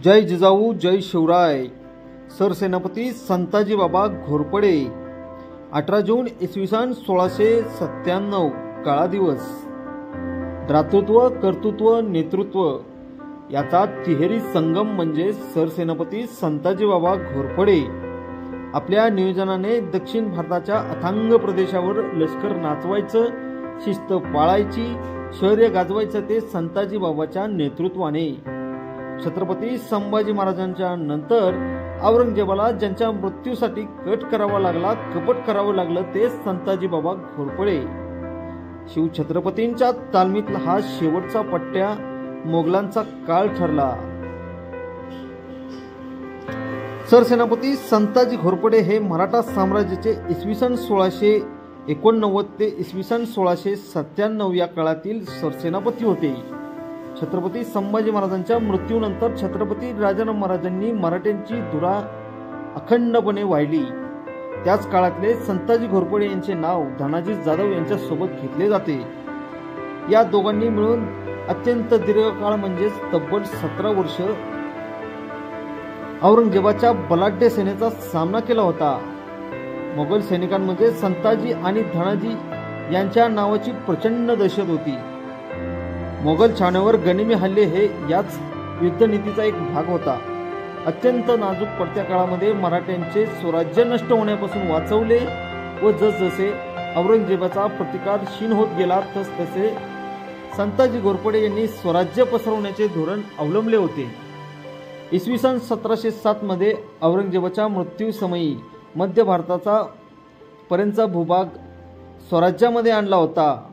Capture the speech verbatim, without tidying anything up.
जय जिजाऊ जय शिवराय। सरसेनापती संताजी बाबा घोरपडे अठरा जून इसवी सन सोळाशे सत्त्याण्णव काळा दिवस। दातृत्व कर्तृत्व नेतृत्व याचा तिहेरी संगम म्हणजे सरसेनापती संताजी बाबा घोरपडे। आपल्या नियोजनाने दक्षिण भारताच्या अथांग प्रदेशावर लष्कर नाचवायचं, शिस्त पाळायची, शौर्य गाजवायचं ते संताजी बाबाच्या नेतृत्वाने। छत्रपती संभाजी महाराजांच्या नंतर औरंगजेबाला ज्यांच्या मृत्यूसाठी कट करावा लागला, कपट करावं लागलं ते संताजी बाबा घोरपडे। शिवछत्रपतींच्या तालमीतला हा शेवटचा पट्ट्या मोगलांचा काळ ठरला। सरसेनापती संताजी घोरपडे हे मराठा साम्राज्याचे इसवी सन सोळाशे एकोणनव्वद ते इसवी सन सोळाशे सत्त्याण्णव या काळातील सरसेनापती होते। छत्रपती संभाजी महाराजांच्या मृत्यूनंतर छत्रपती राजाराम महाराजांनी मराठ्यांची धुरा अखंडपणे वाहिली। त्याच काळातले संताजी घोरपडे यांचे नाव धनाजी जाधव यांच्या सोबत घेतले जाते। या दोघांनी मिळून अत्यंत दीर्घकाळ म्हणजेच तब्बल सतरा वर्ष औरंगजेबाच्या बलाढ्य सेनेचा सामना केला होता। मोगल सैनिकांमध्ये संताजी आणि धनाजी यांच्या नावाची प्रचंड दहशत होती। मोगल छावण्यावर गनिमी हल्ले हे याच युद्धनीतीचा एक भाग होता। अत्यंत नाजूक पडत्या काळामध्ये मराठ्यांचे स्वराज्य नष्ट होण्यापासून वाचवले व जसजसे औरंगजेबाचा प्रतिकार क्षीण होत गेला तस तसे संताजी घोरपडे यांनी स्वराज्य पसरवण्याचे धोरण अवलंबले होते। इसवी सन सतराशे सात मध्ये औरंगजेबाच्या मृत्यूसमयी मध्य भारताचा पर्यंतचा भूभाग स्वराज्यामध्ये आणला होता।